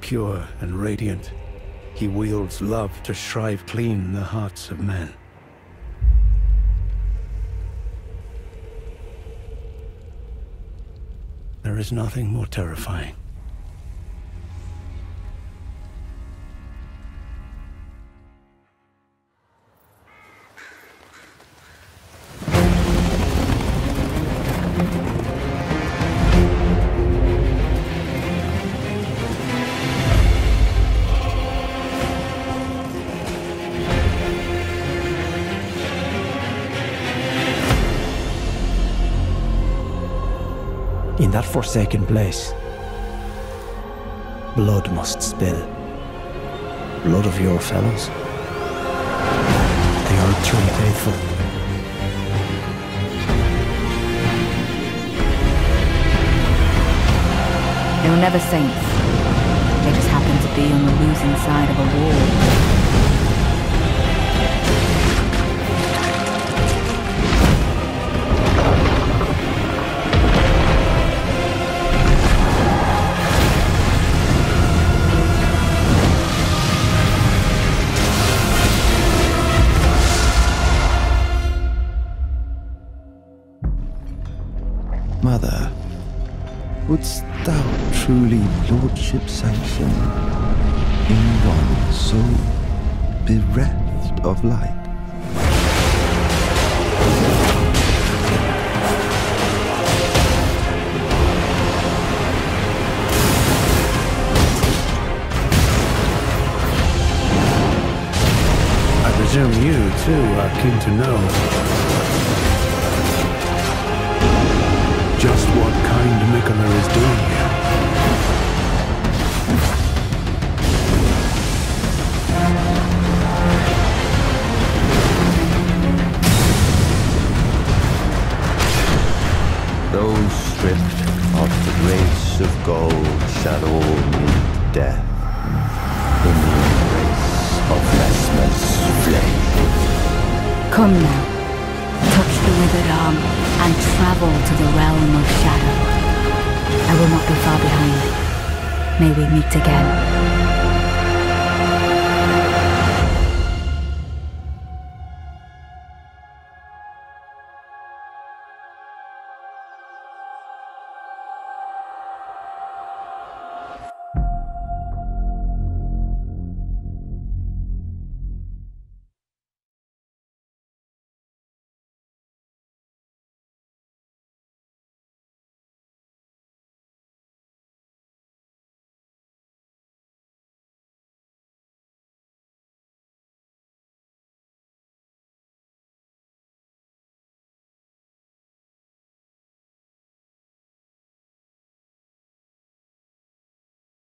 pure and radiant. He wields love to shrive clean the hearts of men. There is nothing more terrifying. In that forsaken place, blood must spill. Blood of your fellows. The Erdtree faithful. They were never saints. They just happened to be on the losing side of a war. Mother, wouldst thou truly lordship sanction in one so bereft of light? I presume you, too, are keen to know just what kind Miquella is doing here. Those stripped of the grace of gold shall all meet death in the embrace of Messmer's flame. Come now, touch the withered arm, and travel to the realm of shadow. I will not be far behind. May we meet again.